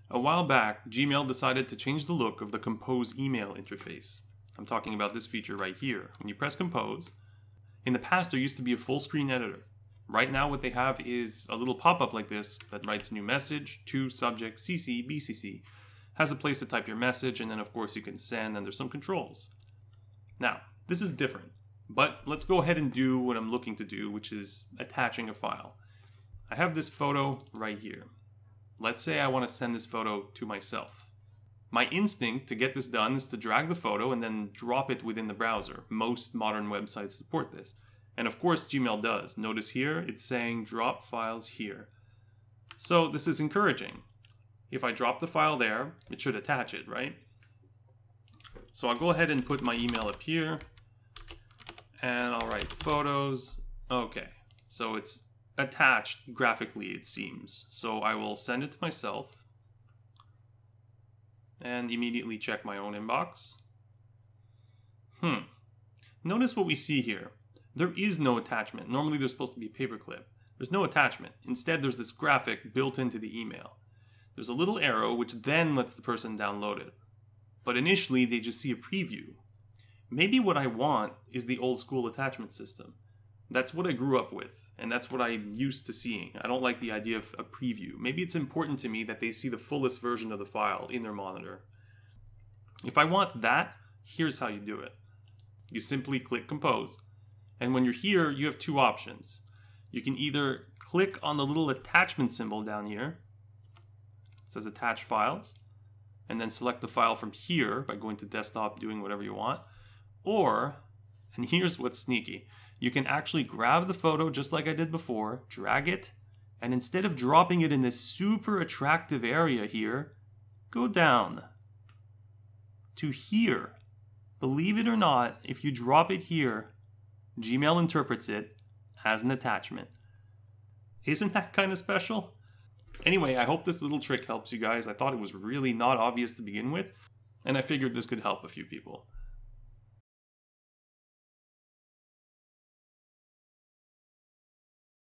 A while back, Gmail decided to change the look of the Compose email interface. I'm talking about this feature right here. When you press Compose, in the past there used to be a full screen editor. Right now what they have is a little pop-up like this that writes new message to subject CC BCC, has a place to type your message, and then of course you can send, and there's some controls. Now, this is different, but let's go ahead and do what I'm looking to do, which is attaching a file. I have this photo right here. Let's say I want to send this photo to myself. My instinct to get this done is to drag the photo and then drop it within the browser. Most modern websites support this. And of course Gmail does. Notice here, it's saying drop files here. So this is encouraging. If I drop the file there, it should attach it, right? So I'll go ahead and put my email up here. And I'll write photos. Okay, so it's attached graphically, it seems. So I will send it to myself and immediately check my own inbox. Notice what we see here. There is no attachment. Normally there's supposed to be a paperclip. There's no attachment. Instead, there's this graphic built into the email. There's a little arrow which then lets the person download it. But initially they just see a preview. Maybe what I want is the old school attachment system. That's what I grew up with, and that's what I'm used to seeing. I don't like the idea of a preview. Maybe it's important to me that they see the fullest version of the file in their monitor. If I want that, here's how you do it. You simply click Compose, and when you're here, you have two options. You can either click on the little attachment symbol down here. It says Attach Files, and then select the file from here by going to Desktop, doing whatever you want. Or, and here's what's sneaky, you can actually grab the photo just like I did before, drag it, and instead of dropping it in this super attractive area here, go down to here. Believe it or not, if you drop it here, Gmail interprets it as an attachment. Isn't that kind of special? Anyway, I hope this little trick helps you guys. I thought it was really not obvious to begin with, and I figured this could help a few people.